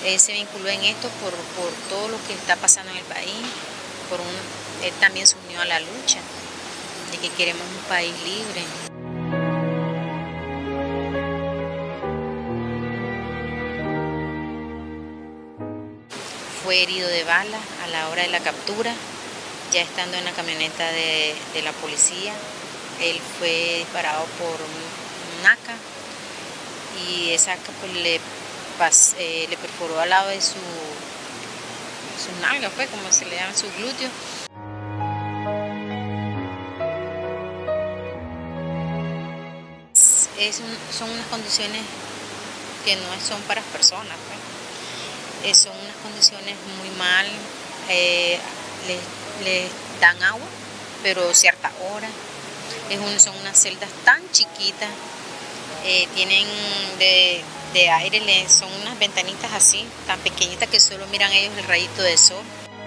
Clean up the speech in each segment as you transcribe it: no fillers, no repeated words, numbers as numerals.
Él se vinculó en esto por todo lo que está pasando en el país. Él también se unió a la lucha de que queremos un país libre. Fue herido de bala a la hora de la captura, ya estando en la camioneta de la policía. Él fue disparado por un AK y esa AK pues, le perforó al lado de sus nalgas, pues, como se le llama, sus glúteos. Son unas condiciones que no son para las personas, pues. Son unas condiciones muy mal, les dan agua, pero ciertas horas. Son unas celdas tan chiquitas, tienen de aire, son unas ventanitas así, tan pequeñitas que solo miran ellos el rayito de sol.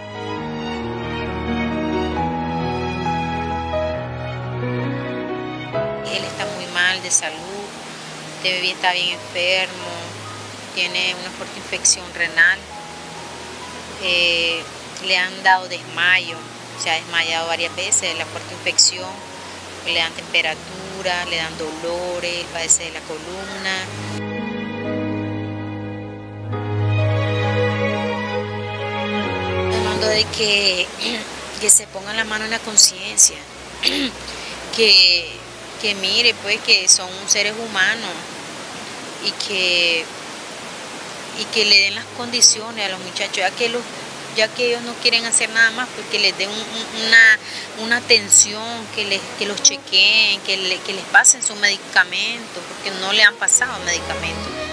Él está muy mal de salud, está bien enfermo, tiene una fuerte infección renal, le han dado desmayo, se ha desmayado varias veces de la fuerte infección, le dan temperatura, le dan dolores, padece de la columna. Hablando de que se pongan la mano en la conciencia, que mire pues que son seres humanos y que le den las condiciones a los muchachos, ya que ellos no quieren hacer nada más, pues que les den una atención, que los chequeen, que les pasen sus medicamentos, porque no le han pasado medicamentos.